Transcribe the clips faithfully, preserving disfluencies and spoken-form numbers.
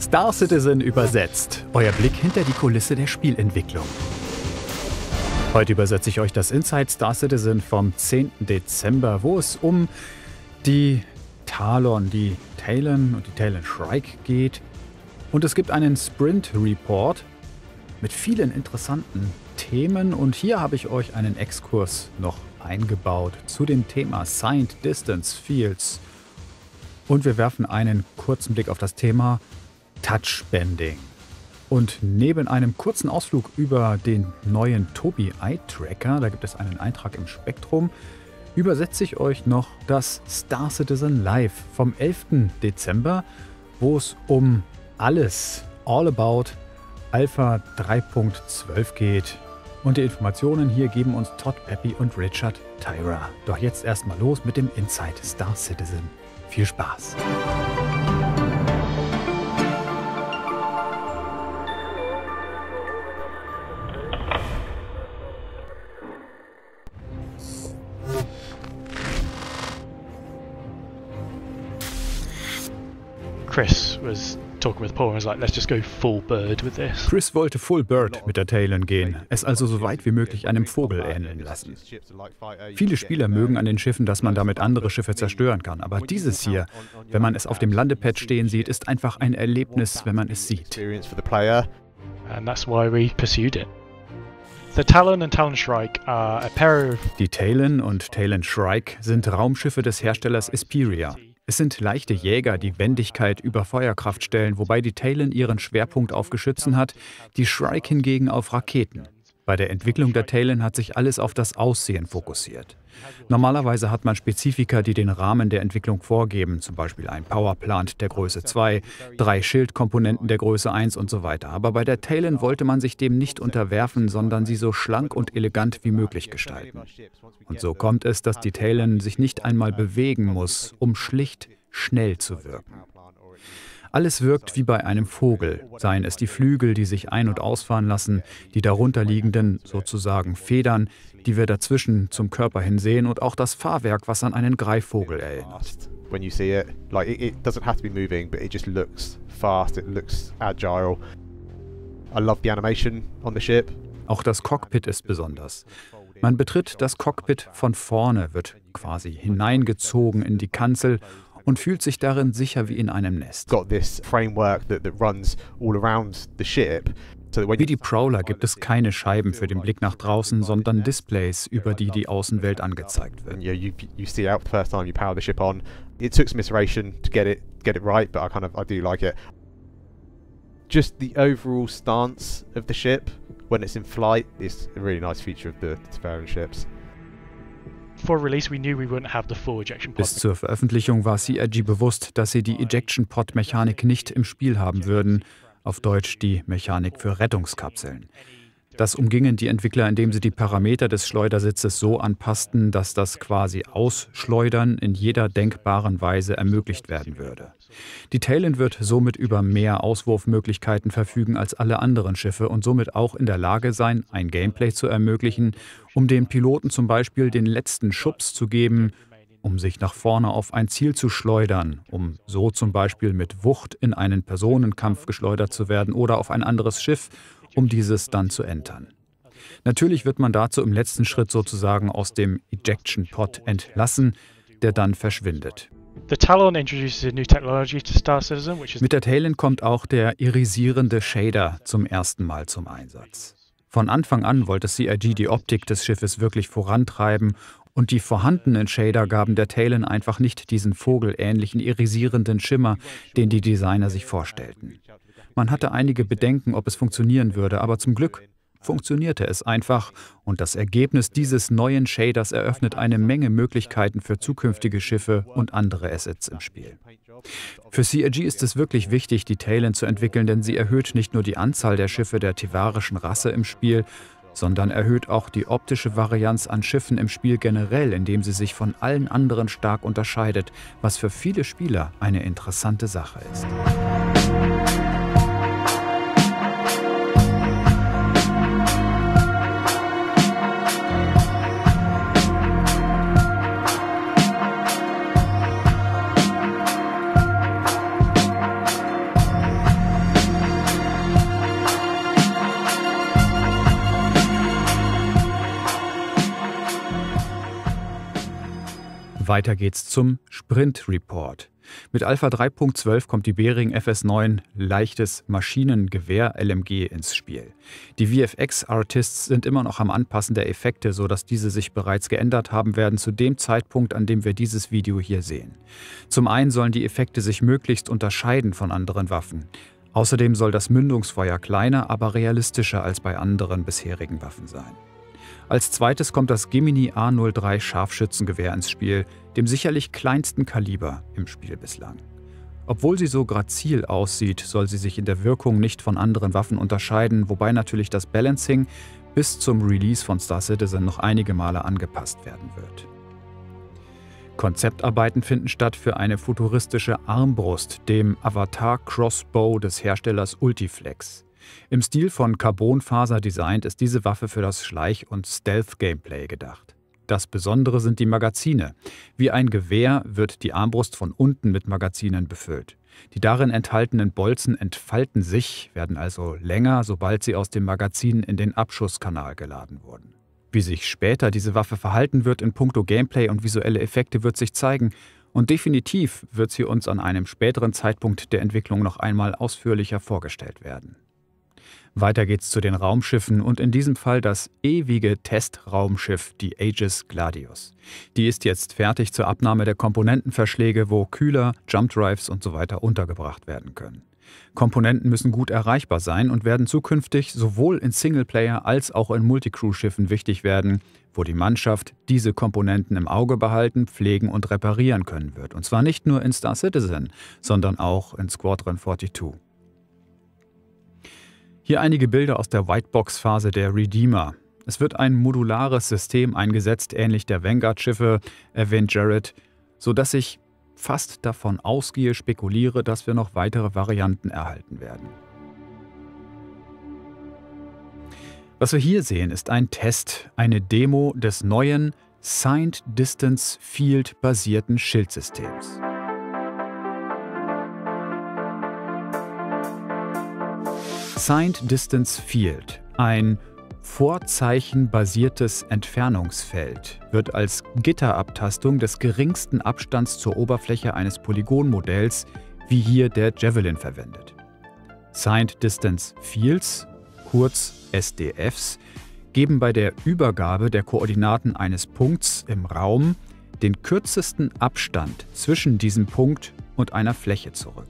Star Citizen übersetzt. Euer Blick hinter die Kulisse der Spielentwicklung. Heute übersetze ich euch das Inside Star Citizen vom zehnten Dezember, wo es um die Talon, die Talon und die Talon Shrike geht. Und es gibt einen Sprint Report mit vielen interessanten Themen. Und hier habe ich euch einen Exkurs noch eingebaut zu dem Thema Signed Distance Fields. Und wir werfen einen kurzen Blick auf das Thema Touchbending. Und neben einem kurzen Ausflug über den neuen Tobii Eye Tracker, da gibt es einen Eintrag im Spektrum, übersetze ich euch noch das Star Citizen Live vom elften Dezember, wo es um alles, all about Alpha drei Punkt zwölf geht. Und die Informationen hier geben uns Todd Peppy und Richard Tyra. Doch jetzt erstmal los mit dem Inside Star Citizen. Viel Spaß! Chris was talking with Paul and was like, let's just go full bird with this. Chris wollte Full Bird mit der Talon gehen, es also so weit wie möglich einem Vogel ähneln lassen. Viele Spieler mögen an den Schiffen, dass man damit andere Schiffe zerstören kann, aber dieses hier, wenn man es auf dem Landepad stehen sieht, ist einfach ein Erlebnis, wenn man es sieht. And that's why we pursued it. The Talon and Talon Shrike are a pair of... Die Talon und Talon Shrike sind Raumschiffe des Herstellers Esperia. Es sind leichte Jäger, die Wendigkeit über Feuerkraft stellen, wobei die Talon ihren Schwerpunkt auf Geschützen hat, die Shrike hingegen auf Raketen. Bei der Entwicklung der Talon hat sich alles auf das Aussehen fokussiert. Normalerweise hat man Spezifika, die den Rahmen der Entwicklung vorgeben, zum Beispiel ein Powerplant der Größe zwei, drei Schildkomponenten der Größe eins und so weiter. Aber bei der Talon wollte man sich dem nicht unterwerfen, sondern sie so schlank und elegant wie möglich gestalten. Und so kommt es, dass die Talon sich nicht einmal bewegen muss, um schlicht schnell zu wirken. Alles wirkt wie bei einem Vogel, seien es die Flügel, die sich ein- und ausfahren lassen, die darunterliegenden, sozusagen Federn, die wir dazwischen zum Körper hin sehen und auch das Fahrwerk, was an einen Greifvogel erinnert. When you see it, like it, it doesn't have to be moving, but it just looks fast, it looks agile. I love the animation on the ship. Auch das Cockpit ist besonders. Man betritt das Cockpit von vorne, wird quasi hineingezogen in die Kanzel und fühlt sich darin sicher wie in einem Nest. Wie die Prowler gibt es keine Scheiben für den Blick nach draußen, sondern Displays, über die die Außenwelt angezeigt wird. Just the overall stance of the ship when it's in flight is a really nice feature of the Teferian ships. Bis zur Veröffentlichung war C I G bewusst, dass sie die Ejection-Pod-Mechanik nicht im Spiel haben würden, auf Deutsch die Mechanik für Rettungskapseln. Das umgingen die Entwickler, indem sie die Parameter des Schleudersitzes so anpassten, dass das quasi Ausschleudern in jeder denkbaren Weise ermöglicht werden würde. Die Talon wird somit über mehr Auswurfmöglichkeiten verfügen als alle anderen Schiffe und somit auch in der Lage sein, ein Gameplay zu ermöglichen, um den Piloten zum Beispiel den letzten Schubs zu geben, um sich nach vorne auf ein Ziel zu schleudern, um so zum Beispiel mit Wucht in einen Personenkampf geschleudert zu werden oder auf ein anderes Schiff, um dieses dann zu entern. Natürlich wird man dazu im letzten Schritt sozusagen aus dem Ejection Pod entlassen, der dann verschwindet. Mit der Talon kommt auch der irisierende Shader zum ersten Mal zum Einsatz. Von Anfang an wollte C I G die Optik des Schiffes wirklich vorantreiben und die vorhandenen Shader gaben der Talon einfach nicht diesen vogelähnlichen irisierenden Schimmer, den die Designer sich vorstellten. Man hatte einige Bedenken, ob es funktionieren würde, aber zum Glück funktionierte es einfach und das Ergebnis dieses neuen Shaders eröffnet eine Menge Möglichkeiten für zukünftige Schiffe und andere Assets im Spiel. Für C I G ist es wirklich wichtig, die Talon zu entwickeln, denn sie erhöht nicht nur die Anzahl der Schiffe der tevarischen Rasse im Spiel, sondern erhöht auch die optische Varianz an Schiffen im Spiel generell, indem sie sich von allen anderen stark unterscheidet, was für viele Spieler eine interessante Sache ist. Weiter geht's zum Sprint Report. Mit Alpha drei Punkt zwölf kommt die Behring F S neun leichtes Maschinengewehr L M G ins Spiel. Die V F X-Artists sind immer noch am Anpassen der Effekte, sodass diese sich bereits geändert haben werden zu dem Zeitpunkt, an dem wir dieses Video hier sehen. Zum einen sollen die Effekte sich möglichst unterscheiden von anderen Waffen. Außerdem soll das Mündungsfeuer kleiner, aber realistischer als bei anderen bisherigen Waffen sein. Als zweites kommt das Gemini A null drei Scharfschützengewehr ins Spiel, dem sicherlich kleinsten Kaliber im Spiel bislang. Obwohl sie so grazil aussieht, soll sie sich in der Wirkung nicht von anderen Waffen unterscheiden, wobei natürlich das Balancing bis zum Release von Star Citizen noch einige Male angepasst werden wird. Konzeptarbeiten finden statt für eine futuristische Armbrust, dem Avatar Crossbow des Herstellers Ultiflex. Im Stil von Carbonfaser designt ist diese Waffe für das Schleich- und Stealth-Gameplay gedacht. Das Besondere sind die Magazine. Wie ein Gewehr wird die Armbrust von unten mit Magazinen befüllt. Die darin enthaltenen Bolzen entfalten sich, werden also länger, sobald sie aus dem Magazin in den Abschusskanal geladen wurden. Wie sich später diese Waffe verhalten wird in puncto Gameplay und visuelle Effekte, wird sich zeigen. Und definitiv wird sie uns an einem späteren Zeitpunkt der Entwicklung noch einmal ausführlicher vorgestellt werden. Weiter geht's zu den Raumschiffen und in diesem Fall das ewige Testraumschiff, die Aegis Gladius. Die ist jetzt fertig zur Abnahme der Komponentenverschläge, wo Kühler, Jumpdrives und so weiter untergebracht werden können. Komponenten müssen gut erreichbar sein und werden zukünftig sowohl in Singleplayer- als auch in Multicrew-Schiffen wichtig werden, wo die Mannschaft diese Komponenten im Auge behalten, pflegen und reparieren können wird. Und zwar nicht nur in Star Citizen, sondern auch in Squadron zweiundvierzig. Hier einige Bilder aus der Whitebox-Phase der Redeemer. Es wird ein modulares System eingesetzt, ähnlich der Vanguard-Schiffe Avengeret, sodass ich fast davon ausgehe, spekuliere, dass wir noch weitere Varianten erhalten werden. Was wir hier sehen, ist ein Test, eine Demo des neuen Signed Distance Field basierten Schildsystems. Signed Distance Field, ein vorzeichenbasiertes Entfernungsfeld, wird als Gitterabtastung des geringsten Abstands zur Oberfläche eines Polygonmodells, wie hier der Javelin, verwendet. Signed Distance Fields, kurz S D Fs, geben bei der Übergabe der Koordinaten eines Punkts im Raum den kürzesten Abstand zwischen diesem Punkt und einer Fläche zurück.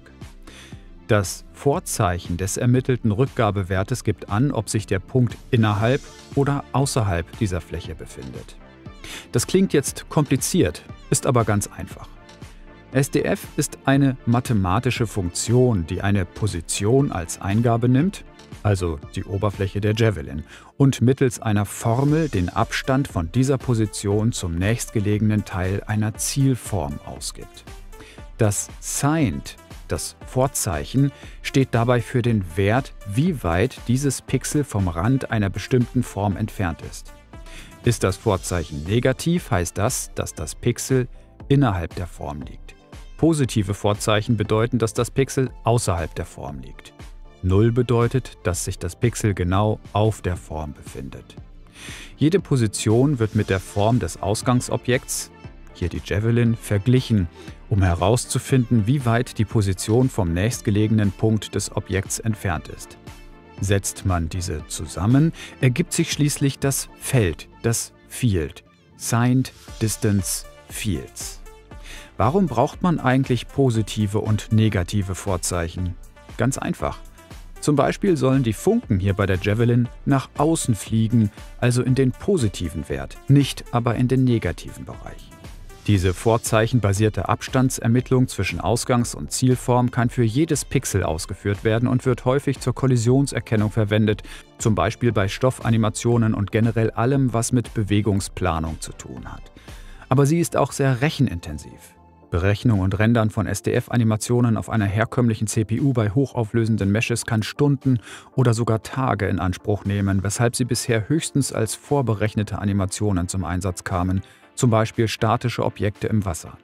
Das Vorzeichen des ermittelten Rückgabewertes gibt an, ob sich der Punkt innerhalb oder außerhalb dieser Fläche befindet. Das klingt jetzt kompliziert, ist aber ganz einfach. S D F ist eine mathematische Funktion, die eine Position als Eingabe nimmt, also die Oberfläche der Javelin, und mittels einer Formel den Abstand von dieser Position zum nächstgelegenen Teil einer Zielform ausgibt. Das Signed, das Vorzeichen, steht dabei für den Wert, wie weit dieses Pixel vom Rand einer bestimmten Form entfernt ist. Ist das Vorzeichen negativ, heißt das, dass das Pixel innerhalb der Form liegt. Positive Vorzeichen bedeuten, dass das Pixel außerhalb der Form liegt. Null bedeutet, dass sich das Pixel genau auf der Form befindet. Jede Position wird mit der Form des Ausgangsobjekts, hier die Javelin, verglichen, um herauszufinden, wie weit die Position vom nächstgelegenen Punkt des Objekts entfernt ist. Setzt man diese zusammen, ergibt sich schließlich das Feld, das Field, Signed Distance Fields. Warum braucht man eigentlich positive und negative Vorzeichen? Ganz einfach. Zum Beispiel sollen die Funken hier bei der Javelin nach außen fliegen, also in den positiven Wert, nicht aber in den negativen Bereich. Diese vorzeichenbasierte Abstandsermittlung zwischen Ausgangs- und Zielform kann für jedes Pixel ausgeführt werden und wird häufig zur Kollisionserkennung verwendet, zum Beispiel bei Stoffanimationen und generell allem, was mit Bewegungsplanung zu tun hat. Aber sie ist auch sehr rechenintensiv. Berechnung und Rendern von S D F-Animationen auf einer herkömmlichen C P U bei hochauflösenden Meshes kann Stunden oder sogar Tage in Anspruch nehmen, weshalb sie bisher höchstens als vorberechnete Animationen zum Einsatz kamen, zum Beispiel statische Objekte im Wasser.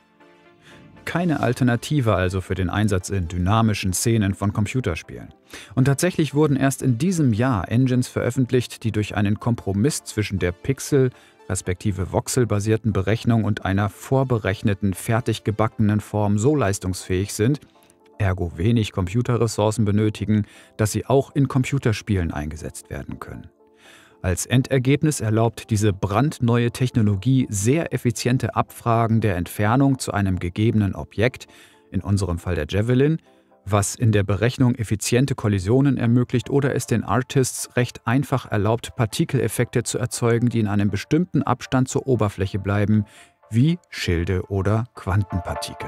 Keine Alternative also für den Einsatz in dynamischen Szenen von Computerspielen. Und tatsächlich wurden erst in diesem Jahr Engines veröffentlicht, die durch einen Kompromiss zwischen der Pixel- respektive voxelbasierten Berechnung und einer vorberechneten, fertig gebackenen Form so leistungsfähig sind, ergo wenig Computerressourcen benötigen, dass sie auch in Computerspielen eingesetzt werden können. Als Endergebnis erlaubt diese brandneue Technologie sehr effiziente Abfragen der Entfernung zu einem gegebenen Objekt, in unserem Fall der Javelin, was in der Berechnung effiziente Kollisionen ermöglicht oder es den Artists recht einfach erlaubt, Partikeleffekte zu erzeugen, die in einem bestimmten Abstand zur Oberfläche bleiben, wie Schilde oder Quantenpartikel.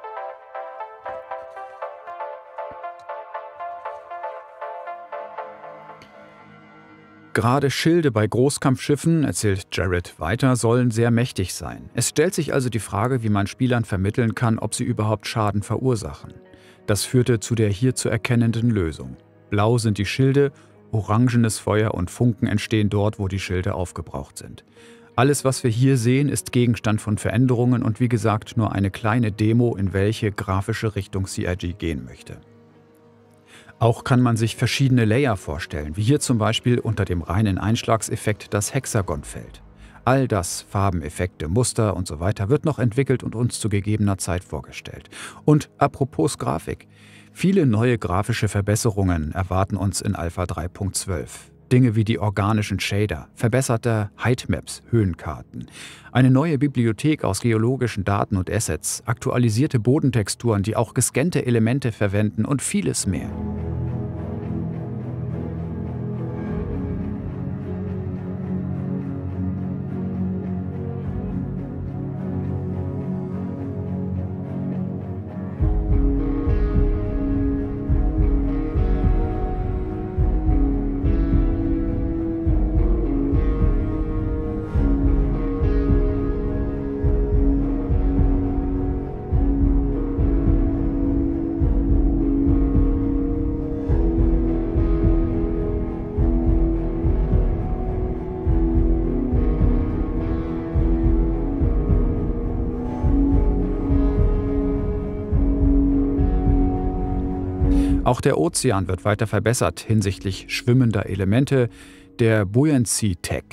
Gerade Schilde bei Großkampfschiffen, erzählt Jared weiter, sollen sehr mächtig sein. Es stellt sich also die Frage, wie man Spielern vermitteln kann, ob sie überhaupt Schaden verursachen. Das führte zu der hier zu erkennenden Lösung. Blau sind die Schilde, orangenes Feuer und Funken entstehen dort, wo die Schilde aufgebraucht sind. Alles, was wir hier sehen, ist Gegenstand von Veränderungen und wie gesagt nur eine kleine Demo, in welche grafische Richtung C I G gehen möchte. Auch kann man sich verschiedene Layer vorstellen, wie hier zum Beispiel unter dem reinen Einschlagseffekt das Hexagonfeld. All das, Farben, Effekte, Muster und so weiter, wird noch entwickelt und uns zu gegebener Zeit vorgestellt. Und apropos Grafik, viele neue grafische Verbesserungen erwarten uns in Alpha drei Punkt zwölf. Dinge wie die organischen Shader, verbesserte Heightmaps, Höhenkarten, eine neue Bibliothek aus geologischen Daten und Assets, aktualisierte Bodentexturen, die auch gescannte Elemente verwenden und vieles mehr. Auch der Ozean wird weiter verbessert hinsichtlich schwimmender Elemente, der Buoyancy Tech,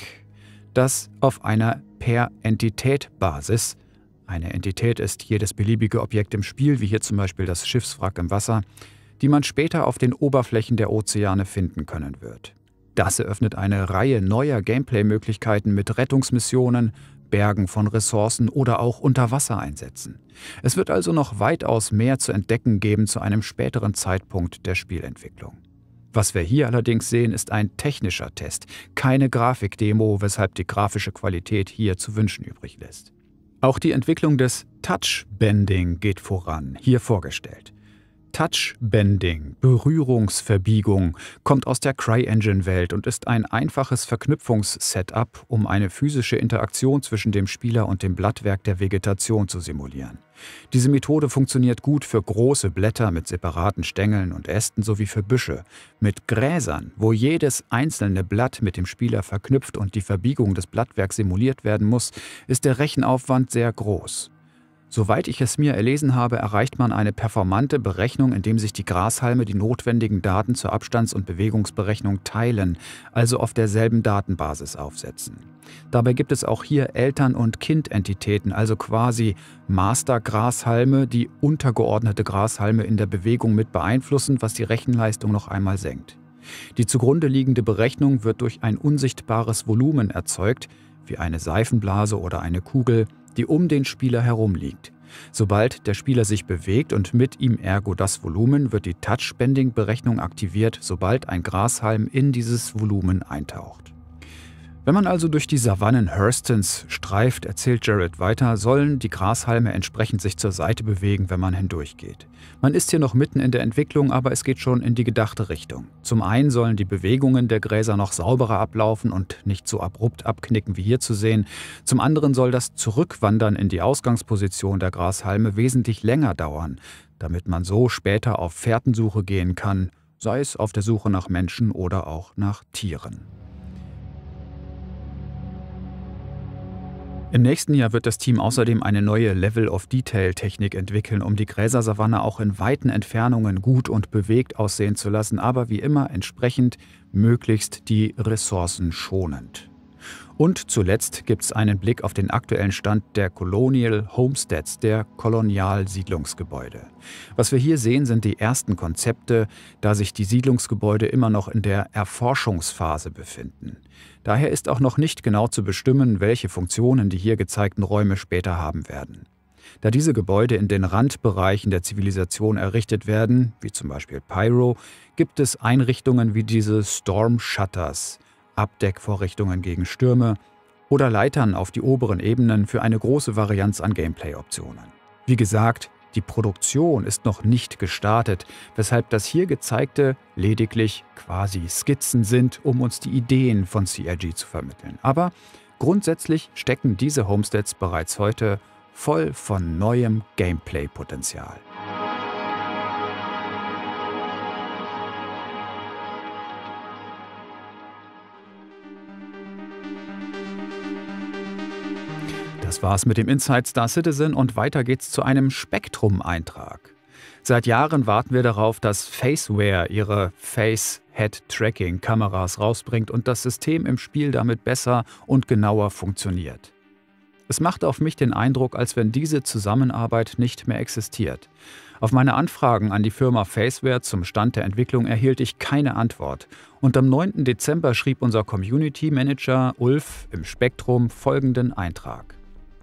das auf einer Per-Entität-Basis, eine Entität ist jedes beliebige Objekt im Spiel, wie hier zum Beispiel das Schiffswrack im Wasser, die man später auf den Oberflächen der Ozeane finden können wird. Das eröffnet eine Reihe neuer Gameplay-Möglichkeiten mit Rettungsmissionen, Bergen von Ressourcen oder auch Unterwassereinsätzen. Es wird also noch weitaus mehr zu entdecken geben zu einem späteren Zeitpunkt der Spielentwicklung. Was wir hier allerdings sehen, ist ein technischer Test, keine Grafikdemo, weshalb die grafische Qualität hier zu wünschen übrig lässt. Auch die Entwicklung des Touch-Bending geht voran, hier vorgestellt. Touch-Bending, Berührungsverbiegung, kommt aus der CryEngine-Welt und ist ein einfaches Verknüpfungs-Setup, um eine physische Interaktion zwischen dem Spieler und dem Blattwerk der Vegetation zu simulieren. Diese Methode funktioniert gut für große Blätter mit separaten Stängeln und Ästen sowie für Büsche. Mit Gräsern, wo jedes einzelne Blatt mit dem Spieler verknüpft und die Verbiegung des Blattwerks simuliert werden muss, ist der Rechenaufwand sehr groß. Soweit ich es mir erlesen habe, erreicht man eine performante Berechnung, indem sich die Grashalme die notwendigen Daten zur Abstands- und Bewegungsberechnung teilen, also auf derselben Datenbasis aufsetzen. Dabei gibt es auch hier Eltern- und Kindentitäten, also quasi Master-Grashalme, die untergeordnete Grashalme in der Bewegung mit beeinflussen, was die Rechenleistung noch einmal senkt. Die zugrunde liegende Berechnung wird durch ein unsichtbares Volumen erzeugt, wie eine Seifenblase oder eine Kugel, die um den Spieler herum liegt. Sobald der Spieler sich bewegt und mit ihm ergo das Volumen, wird die Touch-Bending-Berechnung aktiviert, sobald ein Grashalm in dieses Volumen eintaucht. Wenn man also durch die Savannen Hurstons streift, erzählt Jared weiter, sollen die Grashalme entsprechend sich zur Seite bewegen, wenn man hindurchgeht. Man ist hier noch mitten in der Entwicklung, aber es geht schon in die gedachte Richtung. Zum einen sollen die Bewegungen der Gräser noch sauberer ablaufen und nicht so abrupt abknicken wie hier zu sehen. Zum anderen soll das Zurückwandern in die Ausgangsposition der Grashalme wesentlich länger dauern, damit man so später auf Fährtensuche gehen kann, sei es auf der Suche nach Menschen oder auch nach Tieren. Im nächsten Jahr wird das Team außerdem eine neue Level-of-Detail-Technik entwickeln, um die Gräsersavanne auch in weiten Entfernungen gut und bewegt aussehen zu lassen, aber wie immer entsprechend möglichst die Ressourcen schonend. Und zuletzt gibt es einen Blick auf den aktuellen Stand der Colonial Homesteads, der Kolonialsiedlungsgebäude. Was wir hier sehen, sind die ersten Konzepte, da sich die Siedlungsgebäude immer noch in der Erforschungsphase befinden. Daher ist auch noch nicht genau zu bestimmen, welche Funktionen die hier gezeigten Räume später haben werden. Da diese Gebäude in den Randbereichen der Zivilisation errichtet werden, wie zum Beispiel Pyro, gibt es Einrichtungen wie diese Storm Shutters, Abdeckvorrichtungen gegen Stürme oder Leitern auf die oberen Ebenen für eine große Varianz an Gameplay-Optionen. Wie gesagt, die Produktion ist noch nicht gestartet, weshalb das hier gezeigte lediglich quasi Skizzen sind, um uns die Ideen von C I G zu vermitteln. Aber grundsätzlich stecken diese Homesteads bereits heute voll von neuem Gameplay-Potenzial. Das war's mit dem Inside Star Citizen und weiter geht's zu einem Spektrum-Eintrag. Seit Jahren warten wir darauf, dass Faceware ihre Face-Head-Tracking-Kameras rausbringt und das System im Spiel damit besser und genauer funktioniert. Es macht auf mich den Eindruck, als wenn diese Zusammenarbeit nicht mehr existiert. Auf meine Anfragen an die Firma Faceware zum Stand der Entwicklung erhielt ich keine Antwort. Und am neunten Dezember schrieb unser Community Manager Ulf im Spektrum folgenden Eintrag.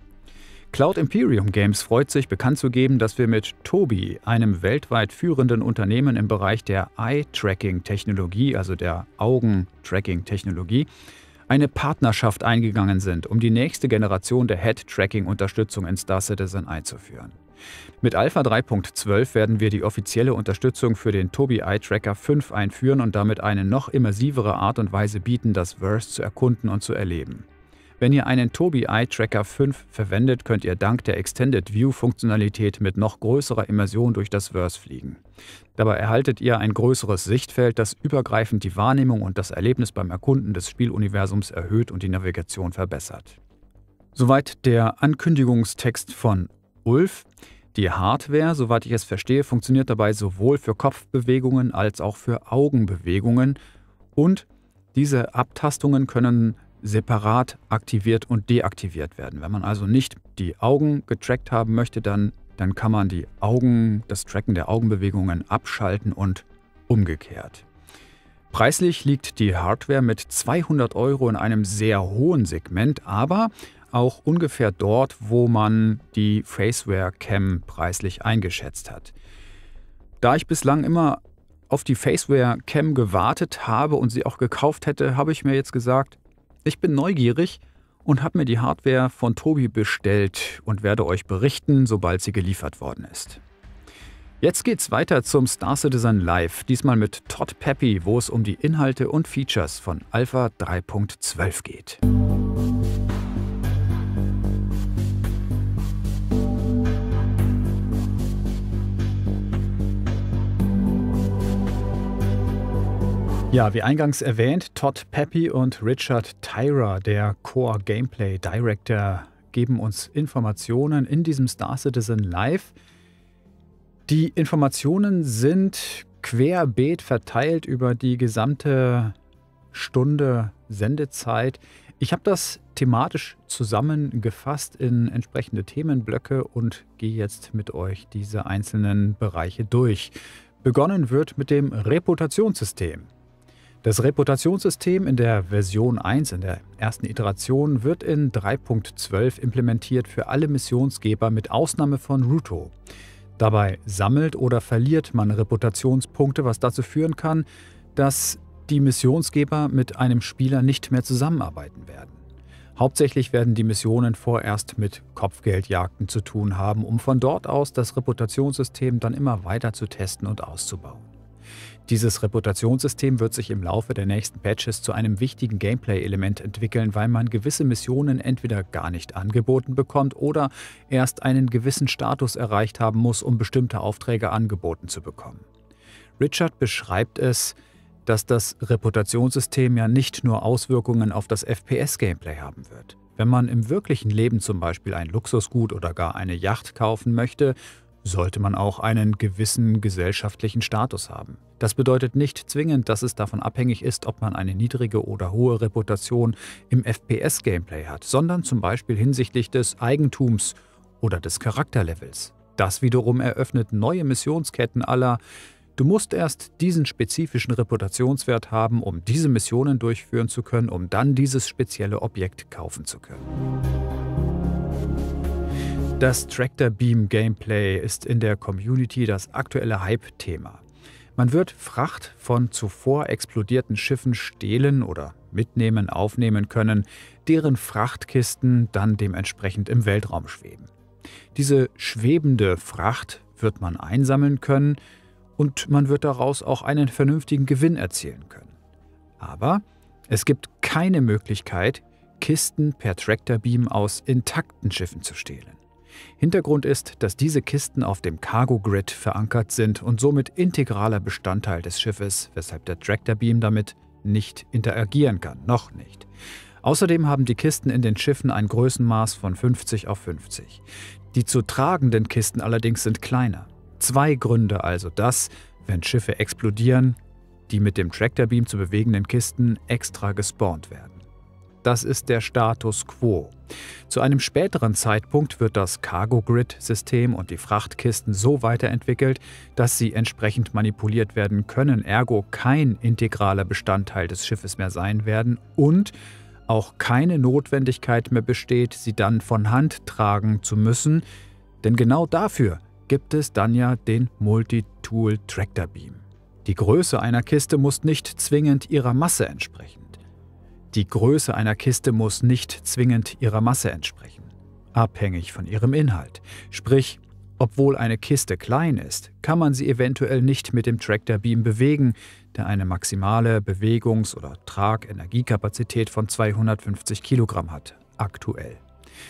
Cloud Imperium Games freut sich, bekannt zu geben, dass wir mit Tobii, einem weltweit führenden Unternehmen im Bereich der Eye-Tracking-Technologie, also der Augen-Tracking-Technologie, eine Partnerschaft eingegangen sind, um die nächste Generation der Head-Tracking-Unterstützung in Star Citizen einzuführen. Mit Alpha drei Punkt zwölf werden wir die offizielle Unterstützung für den Tobii Eye Tracker fünf einführen und damit eine noch immersivere Art und Weise bieten, das Verse zu erkunden und zu erleben. Wenn ihr einen Tobii Eye Tracker fünf verwendet, könnt ihr dank der Extended View-Funktionalität mit noch größerer Immersion durch das Verse fliegen. Dabei erhaltet ihr ein größeres Sichtfeld, das übergreifend die Wahrnehmung und das Erlebnis beim Erkunden des Spieluniversums erhöht und die Navigation verbessert. Soweit der Ankündigungstext von Ulf. Die Hardware, soweit ich es verstehe, funktioniert dabei sowohl für Kopfbewegungen als auch für Augenbewegungen und diese Abtastungen können separat aktiviert und deaktiviert werden. Wenn man also nicht die Augen getrackt haben möchte, dann, dann kann man die Augen, das Tracken der Augenbewegungen abschalten und umgekehrt. Preislich liegt die Hardware mit zweihundert Euro in einem sehr hohen Segment, aber auch ungefähr dort, wo man die Faceware Cam preislich eingeschätzt hat. Da ich bislang immer auf die Faceware Cam gewartet habe und sie auch gekauft hätte, habe ich mir jetzt gesagt, ich bin neugierig und habe mir die Hardware von Tobii bestellt und werde euch berichten, sobald sie geliefert worden ist. Jetzt geht's weiter zum Star Citizen Live, diesmal mit Todd Peppy, wo es um die Inhalte und Features von Alpha drei Punkt zwölf geht. Ja, wie eingangs erwähnt, Todd Peppy und Richard Tyra, der Core Gameplay Director, geben uns Informationen in diesem Star Citizen Live. Die Informationen sind querbeet verteilt über die gesamte Stunde Sendezeit. Ich habe das thematisch zusammengefasst in entsprechende Themenblöcke und gehe jetzt mit euch diese einzelnen Bereiche durch. Begonnen wird mit dem Reputationssystem. Das Reputationssystem in der Version eins, in der ersten Iteration, wird in drei Punkt zwölf implementiert für alle Missionsgeber mit Ausnahme von Ruto. Dabei sammelt oder verliert man Reputationspunkte, was dazu führen kann, dass die Missionsgeber mit einem Spieler nicht mehr zusammenarbeiten werden. Hauptsächlich werden die Missionen vorerst mit Kopfgeldjagden zu tun haben, um von dort aus das Reputationssystem dann immer weiter zu testen und auszubauen. Dieses Reputationssystem wird sich im Laufe der nächsten Patches zu einem wichtigen Gameplay-Element entwickeln, weil man gewisse Missionen entweder gar nicht angeboten bekommt oder erst einen gewissen Status erreicht haben muss, um bestimmte Aufträge angeboten zu bekommen. Richard beschreibt es, dass das Reputationssystem ja nicht nur Auswirkungen auf das F P S-Gameplay haben wird. Wenn man im wirklichen Leben zum Beispiel ein Luxusgut oder gar eine Yacht kaufen möchte, sollte man auch einen gewissen gesellschaftlichen Status haben. Das bedeutet nicht zwingend, dass es davon abhängig ist, ob man eine niedrige oder hohe Reputation im F P S-Gameplay hat, sondern zum Beispiel hinsichtlich des Eigentums oder des Charakterlevels. Das wiederum eröffnet neue Missionsketten à la: Du musst erst diesen spezifischen Reputationswert haben, um diese Missionen durchführen zu können, um dann dieses spezielle Objekt kaufen zu können. Das Tractor Beam Gameplay ist in der Community das aktuelle Hype-Thema. Man wird Fracht von zuvor explodierten Schiffen stehlen oder mitnehmen, aufnehmen können, deren Frachtkisten dann dementsprechend im Weltraum schweben. Diese schwebende Fracht wird man einsammeln können und man wird daraus auch einen vernünftigen Gewinn erzielen können. Aber es gibt keine Möglichkeit, Kisten per Tractor Beam aus intakten Schiffen zu stehlen. Hintergrund ist, dass diese Kisten auf dem Cargo Grid verankert sind und somit integraler Bestandteil des Schiffes, weshalb der Tractor Beam damit nicht interagieren kann, noch nicht. Außerdem haben die Kisten in den Schiffen ein Größenmaß von fünfzig auf fünfzig. Die zu tragenden Kisten allerdings sind kleiner. Zwei Gründe also, dass, wenn Schiffe explodieren, die mit dem Tractor Beam zu bewegenden Kisten extra gespawnt werden. Das ist der Status quo. Zu einem späteren Zeitpunkt wird das Cargo-Grid-System und die Frachtkisten so weiterentwickelt, dass sie entsprechend manipuliert werden können, ergo kein integraler Bestandteil des Schiffes mehr sein werden und auch keine Notwendigkeit mehr besteht, sie dann von Hand tragen zu müssen, denn genau dafür gibt es dann ja den Multitool Tractor Beam. Die Größe einer Kiste muss nicht zwingend ihrer Masse entsprechen. Die Größe einer Kiste muss nicht zwingend ihrer Masse entsprechen, abhängig von ihrem Inhalt. Sprich, obwohl eine Kiste klein ist, kann man sie eventuell nicht mit dem Tractor Beam bewegen, der eine maximale Bewegungs- oder Tragenergiekapazität von zweihundertfünfzig Kilogramm hat, aktuell.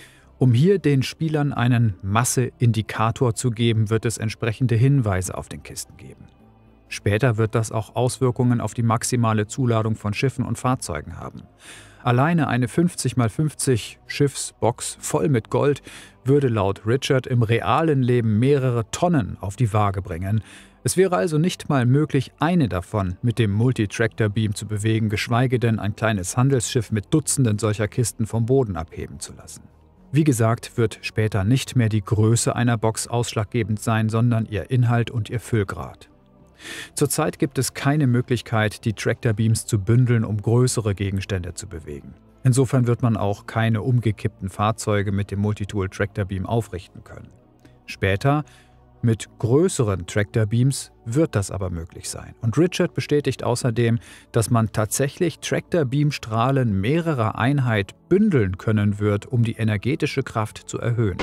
Um hier den Spielern einen Masseindikator zu geben, wird es entsprechende Hinweise auf den Kisten geben. Später wird das auch Auswirkungen auf die maximale Zuladung von Schiffen und Fahrzeugen haben. Alleine eine fünfzig mal fünfzig Schiffsbox voll mit Gold würde laut Richard im realen Leben mehrere Tonnen auf die Waage bringen. Es wäre also nicht mal möglich, eine davon mit dem Multi-Tractor Beam zu bewegen, geschweige denn ein kleines Handelsschiff mit Dutzenden solcher Kisten vom Boden abheben zu lassen. Wie gesagt, wird später nicht mehr die Größe einer Box ausschlaggebend sein, sondern ihr Inhalt und ihr Füllgrad. Zurzeit gibt es keine Möglichkeit, die Tractor Beams zu bündeln, um größere Gegenstände zu bewegen. Insofern wird man auch keine umgekippten Fahrzeuge mit dem Multitool Tractor Beam aufrichten können. Später, mit größeren Tractor Beams, wird das aber möglich sein. Und Richard bestätigt außerdem, dass man tatsächlich Tractor Beam Strahlen mehrerer Einheit bündeln können wird, um die energetische Kraft zu erhöhen.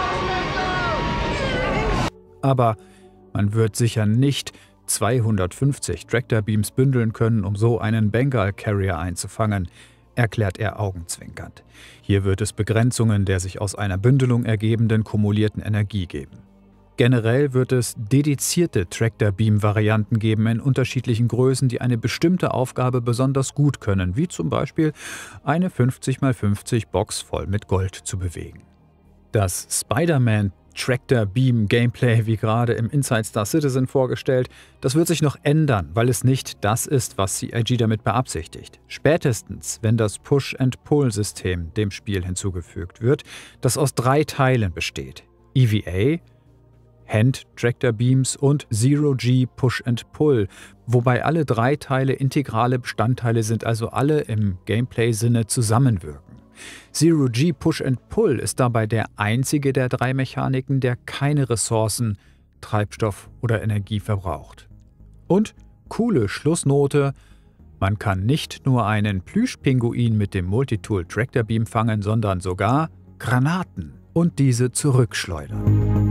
Aber man wird sicher nicht zweihundertfünfzig Tractor Beams bündeln können, um so einen Bengal Carrier einzufangen, erklärt er augenzwinkernd. Hier wird es Begrenzungen der sich aus einer Bündelung ergebenden kumulierten Energie geben. Generell wird es dedizierte Tractor Beam Varianten geben in unterschiedlichen Größen, die eine bestimmte Aufgabe besonders gut können, wie zum Beispiel eine fünfzig mal fünfzig Box voll mit Gold zu bewegen. Das Spider-Man Tractor Beam Gameplay, wie gerade im Inside Star Citizen vorgestellt, das wird sich noch ändern, weil es nicht das ist, was C I G damit beabsichtigt. Spätestens, wenn das Push-and-Pull-System dem Spiel hinzugefügt wird, das aus drei Teilen besteht: E V A, Hand-Tractor Beams und Zero-G Push-and-Pull, wobei alle drei Teile integrale Bestandteile sind, also alle im Gameplay-Sinne zusammenwirken. Zero-G Push-and-Pull ist dabei der einzige der drei Mechaniken, der keine Ressourcen, Treibstoff oder Energie verbraucht. Und coole Schlussnote: Man kann nicht nur einen Plüschpinguin mit dem Multitool Tractor Beam fangen, sondern sogar Granaten und diese zurückschleudern.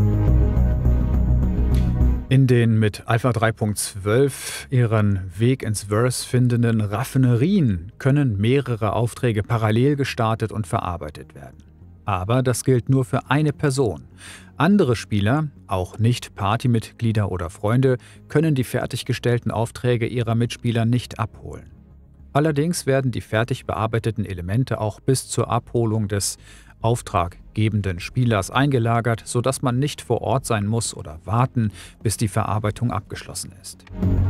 In den mit Alpha drei Punkt zwölf ihren Weg ins Verse findenden Raffinerien können mehrere Aufträge parallel gestartet und verarbeitet werden. Aber das gilt nur für eine Person. Andere Spieler, auch nicht Partymitglieder oder Freunde, können die fertiggestellten Aufträge ihrer Mitspieler nicht abholen. Allerdings werden die fertig bearbeiteten Elemente auch bis zur Abholung des auftraggebenden Spielers eingelagert, sodass man nicht vor Ort sein muss oder warten, bis die Verarbeitung abgeschlossen ist.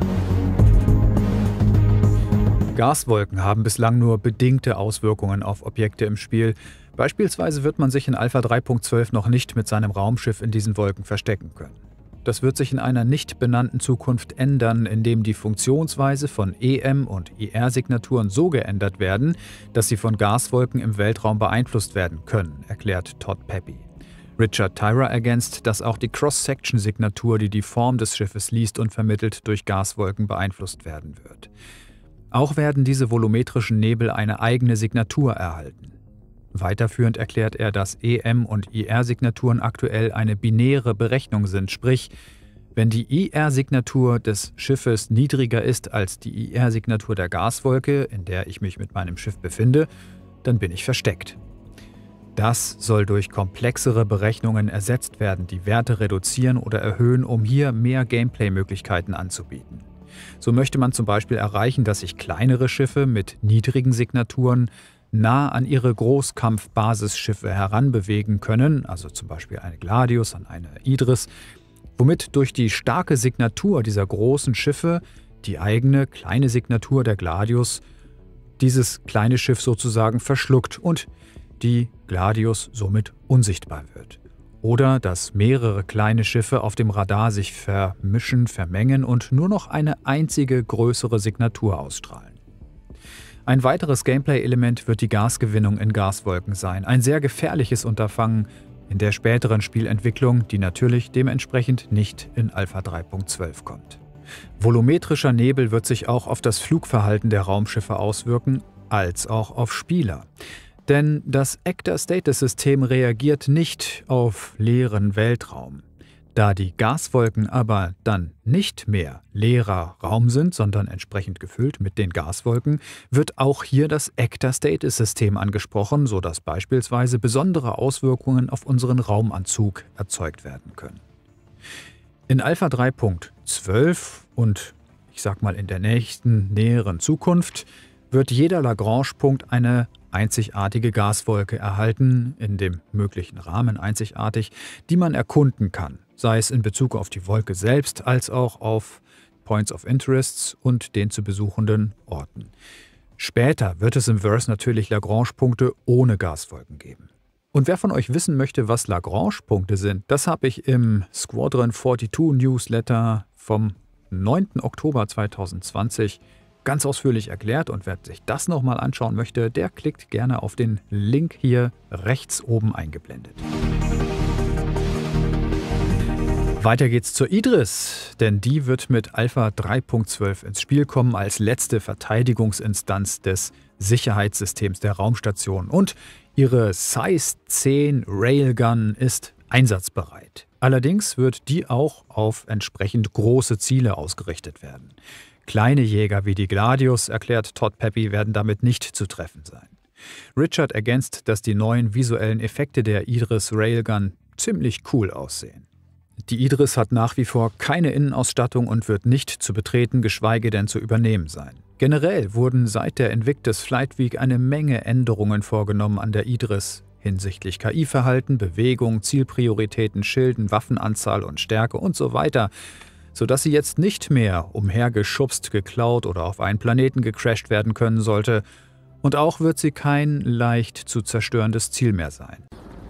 Gaswolken haben bislang nur bedingte Auswirkungen auf Objekte im Spiel. Beispielsweise wird man sich in Alpha drei Punkt zwölf noch nicht mit seinem Raumschiff in diesen Wolken verstecken können. Das wird sich in einer nicht benannten Zukunft ändern, indem die Funktionsweise von E M- und I R-Signaturen so geändert werden, dass sie von Gaswolken im Weltraum beeinflusst werden können, erklärt Todd Peppy. Richard Tyra ergänzt, dass auch die Cross-Section-Signatur, die die Form des Schiffes liest und vermittelt, durch Gaswolken beeinflusst werden wird. Auch werden diese volumetrischen Nebel eine eigene Signatur erhalten. Weiterführend erklärt er, dass E M- und I R-Signaturen aktuell eine binäre Berechnung sind, sprich, wenn die I R-Signatur des Schiffes niedriger ist als die I R-Signatur der Gaswolke, in der ich mich mit meinem Schiff befinde, dann bin ich versteckt. Das soll durch komplexere Berechnungen ersetzt werden, die Werte reduzieren oder erhöhen, um hier mehr Gameplay-Möglichkeiten anzubieten. So möchte man zum Beispiel erreichen, dass sich kleinere Schiffe mit niedrigen Signaturen nah an ihre Großkampfbasisschiffe heranbewegen können, also zum Beispiel eine Gladius an eine Idris, womit durch die starke Signatur dieser großen Schiffe die eigene kleine Signatur der Gladius dieses kleine Schiff sozusagen verschluckt und die Gladius somit unsichtbar wird. Oder dass mehrere kleine Schiffe auf dem Radar sich vermischen, vermengen und nur noch eine einzige größere Signatur ausstrahlen. Ein weiteres Gameplay-Element wird die Gasgewinnung in Gaswolken sein. Ein sehr gefährliches Unterfangen in der späteren Spielentwicklung, die natürlich dementsprechend nicht in Alpha drei Punkt zwölf kommt. Volumetrischer Nebel wird sich auch auf das Flugverhalten der Raumschiffe auswirken, als auch auf Spieler. Denn das Actor-Status-System reagiert nicht auf leeren Weltraum. Da die Gaswolken aber dann nicht mehr leerer Raum sind, sondern entsprechend gefüllt mit den Gaswolken, wird auch hier das Actor-Status-System angesprochen, sodass beispielsweise besondere Auswirkungen auf unseren Raumanzug erzeugt werden können. In Alpha drei Punkt zwölf und ich sag mal in der nächsten, näheren Zukunft wird jeder Lagrange-Punkt eine einzigartige Gaswolke erhalten, in dem möglichen Rahmen einzigartig, die man erkunden kann, sei es in Bezug auf die Wolke selbst, als auch auf Points of Interests und den zu besuchenden Orten. Später wird es im Verse natürlich Lagrange-Punkte ohne Gaswolken geben. Und wer von euch wissen möchte, was Lagrange-Punkte sind, das habe ich im Squadron zweiundvierzig Newsletter vom neunten Oktober zweitausendzwanzig ganz ausführlich erklärt, und wer sich das nochmal anschauen möchte, der klickt gerne auf den Link hier rechts oben eingeblendet. Weiter geht's zur Idris, denn die wird mit Alpha drei Punkt zwölf ins Spiel kommen als letzte Verteidigungsinstanz des Sicherheitssystems der Raumstation, und ihre Size zehn Railgun ist einsatzbereit. Allerdings wird die auch auf entsprechend große Ziele ausgerichtet werden. Kleine Jäger wie die Gladius, erklärt Todd Peppy, werden damit nicht zu treffen sein. Richard ergänzt, dass die neuen visuellen Effekte der Idris Railgun ziemlich cool aussehen. Die Idris hat nach wie vor keine Innenausstattung und wird nicht zu betreten, geschweige denn zu übernehmen sein. Generell wurden seit der Invictus Flight Week eine Menge Änderungen vorgenommen an der Idris hinsichtlich K I-Verhalten, Bewegung, Zielprioritäten, Schilden, Waffenanzahl und Stärke und so weiter, sodass sie jetzt nicht mehr umhergeschubst, geklaut oder auf einen Planeten gecrasht werden können sollte. Und auch wird sie kein leicht zu zerstörendes Ziel mehr sein.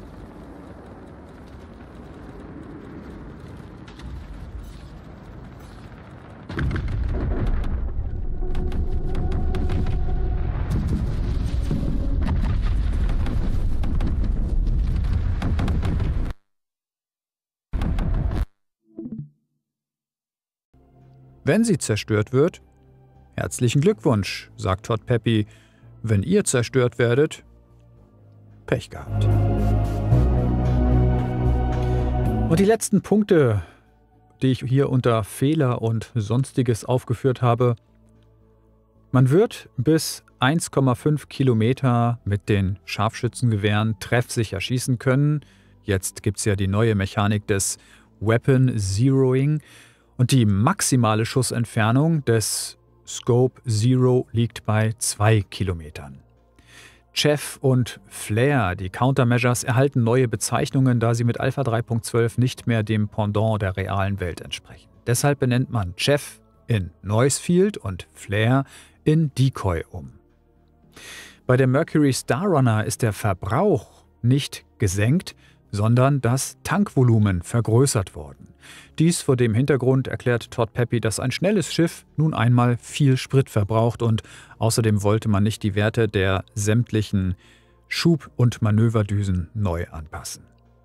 Wenn sie zerstört wird, herzlichen Glückwunsch, sagt Todd Peppy. Wenn ihr zerstört werdet, Pech gehabt. Und die letzten Punkte, die ich hier unter Fehler und Sonstiges aufgeführt habe. Man wird bis eins Komma fünf Kilometer mit den Scharfschützengewehren treffsicher schießen können. Jetzt gibt es ja die neue Mechanik des Weapon Zeroing. Und die maximale Schussentfernung des Scope Zero liegt bei zwei Kilometern. Chaff und Flare. Die Countermeasures erhalten neue Bezeichnungen, da sie mit Alpha drei Punkt zwölf nicht mehr dem Pendant der realen Welt entsprechen. Deshalb benennt man Chaff in Noise Field und Flare in Decoy um. Bei der Mercury Star Runner ist der Verbrauch nicht gesenkt, sondern das Tankvolumen vergrößert worden. Dies vor dem Hintergrund erklärt Todd Peppy, dass ein schnelles Schiff nun einmal viel Sprit verbraucht und außerdem wollte man nicht die Werte der sämtlichen Schub- und Manöverdüsen neu anpassen.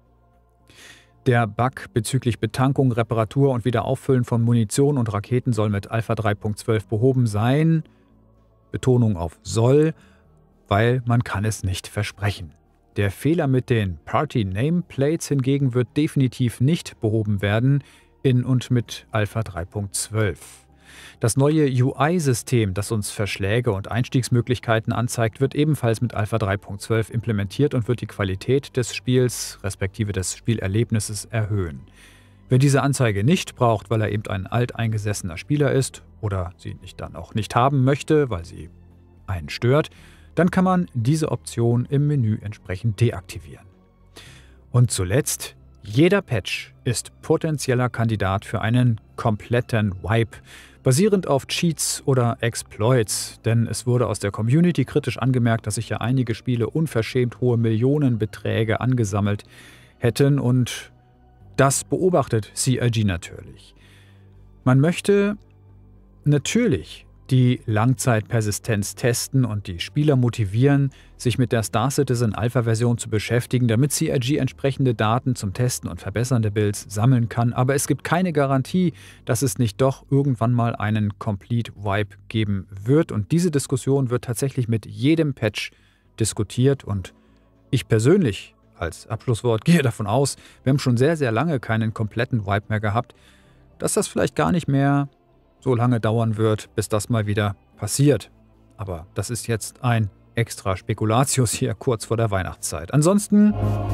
Der Bug bezüglich Betankung, Reparatur und Wiederauffüllen von Munition und Raketen soll mit Alpha drei Punkt zwölf behoben sein. Betonung auf soll, weil man kann es nicht versprechen. Der Fehler mit den Party-Nameplates hingegen wird definitiv nicht behoben werden in und mit Alpha drei Punkt zwölf. Das neue U I-System, das uns Verschläge und Einstiegsmöglichkeiten anzeigt, wird ebenfalls mit Alpha drei Punkt zwölf implementiert und wird die Qualität des Spiels respektive des Spielerlebnisses erhöhen. Wer diese Anzeige nicht braucht, weil er eben ein alteingesessener Spieler ist oder sie nicht dann auch nicht haben möchte, weil sie einen stört, dann kann man diese Option im Menü entsprechend deaktivieren. Und zuletzt, jeder Patch ist potenzieller Kandidat für einen kompletten Wipe, basierend auf Cheats oder Exploits, denn es wurde aus der Community kritisch angemerkt, dass sich ja einige Spiele unverschämt hohe Millionenbeträge angesammelt hätten und das beobachtet C I G natürlich. Man möchte natürlich die Langzeitpersistenz testen und die Spieler motivieren, sich mit der Star Citizen Alpha-Version zu beschäftigen, damit C I G entsprechende Daten zum Testen und Verbessern der Builds sammeln kann. Aber es gibt keine Garantie, dass es nicht doch irgendwann mal einen Complete Wipe geben wird. Und diese Diskussion wird tatsächlich mit jedem Patch diskutiert. Und ich persönlich als Abschlusswort gehe davon aus, wir haben schon sehr, sehr lange keinen kompletten Wipe mehr gehabt, dass das vielleicht gar nicht mehr so lange dauern wird, bis das mal wieder passiert. Aber das ist jetzt ein extra Spekulatius hier kurz vor der Weihnachtszeit. Ansonsten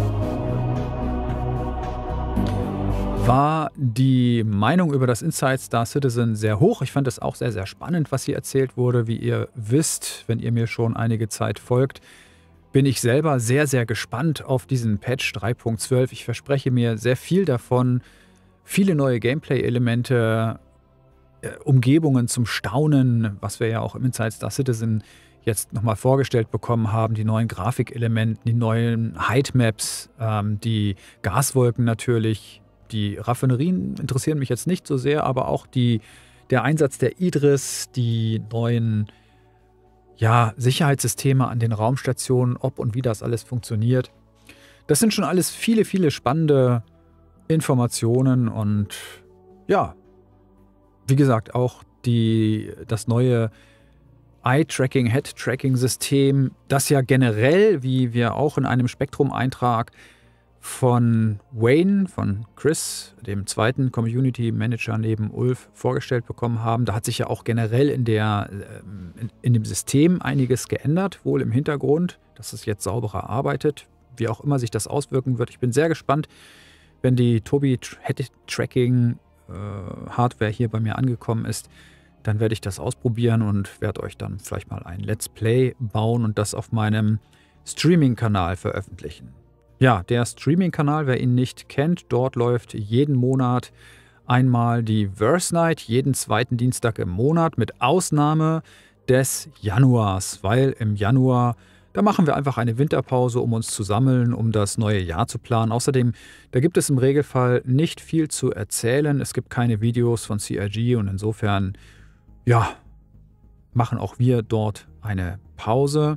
war die Meinung über das Inside Star Citizen sehr hoch. Ich fand es auch sehr, sehr spannend, was hier erzählt wurde. Wie ihr wisst, wenn ihr mir schon einige Zeit folgt, bin ich selber sehr, sehr gespannt auf diesen Patch drei Punkt zwölf. Ich verspreche mir sehr viel davon. Viele neue Gameplay-Elemente, Umgebungen zum Staunen, was wir ja auch im Inside Star Citizen jetzt nochmal vorgestellt bekommen haben, die neuen Grafikelemente, die neuen Heightmaps, ähm, die Gaswolken natürlich, die Raffinerien interessieren mich jetzt nicht so sehr, aber auch die, der Einsatz der Idris, die neuen ja, Sicherheitssysteme an den Raumstationen, ob und wie das alles funktioniert. Das sind schon alles viele, viele spannende Informationen und ja, wie gesagt, auch die, das neue Eye-Tracking, Head-Tracking-System, das ja generell, wie wir auch in einem Spektrum-Eintrag von Wayne, von Chris, dem zweiten Community-Manager neben Ulf, vorgestellt bekommen haben. Da hat sich ja auch generell in, der, in, in dem System einiges geändert, wohl im Hintergrund, dass es jetzt sauberer arbeitet, wie auch immer sich das auswirken wird. Ich bin sehr gespannt, wenn die Tobii Head-Tracking Hardware hier bei mir angekommen ist, dann werde ich das ausprobieren und werde euch dann vielleicht mal ein Let's Play bauen und das auf meinem Streaming-Kanal veröffentlichen. Ja, der Streaming-Kanal, wer ihn nicht kennt, dort läuft jeden Monat einmal die Verse Night, jeden zweiten Dienstag im Monat, mit Ausnahme des Januars, weil im Januar da machen wir einfach eine Winterpause, um uns zu sammeln, um das neue Jahr zu planen. Außerdem, da gibt es im Regelfall nicht viel zu erzählen. Es gibt keine Videos von C I G und insofern, ja, machen auch wir dort eine Pause.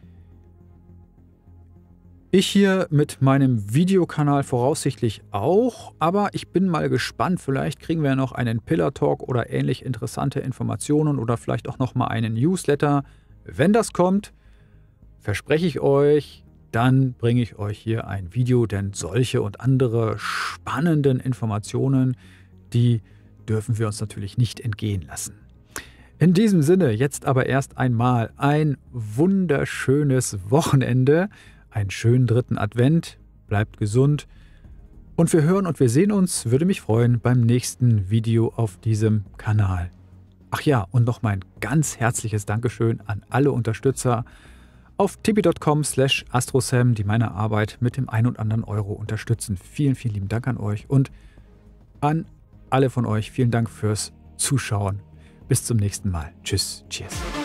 Ich hier mit meinem Videokanal voraussichtlich auch, aber ich bin mal gespannt. Vielleicht kriegen wir noch einen Pillar Talk oder ähnlich interessante Informationen oder vielleicht auch noch mal einen Newsletter. Wenn das kommt, verspreche ich euch, dann bringe ich euch hier ein Video, denn solche und andere spannenden Informationen, die dürfen wir uns natürlich nicht entgehen lassen. In diesem Sinne, jetzt aber erst einmal ein wunderschönes Wochenende, einen schönen dritten Advent, bleibt gesund und wir hören und wir sehen uns, würde mich freuen, beim nächsten Video auf diesem Kanal. Ach ja, und noch mein ganz herzliches Dankeschön an alle Unterstützer auf tipi punkt com slash astrosam, die meine Arbeit mit dem ein und anderen Euro unterstützen. Vielen, vielen lieben Dank an euch und an alle von euch. Vielen Dank fürs Zuschauen. Bis zum nächsten Mal. Tschüss. Cheers.